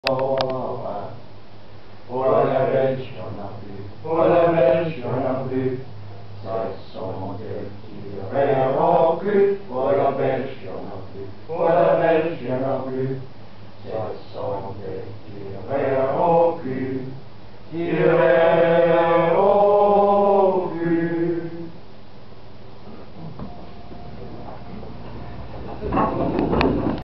pour la version en plus, ce sont des tirés au cul, pour la version en plus, pour la version en plus, ce sont des tirés au cul, tirés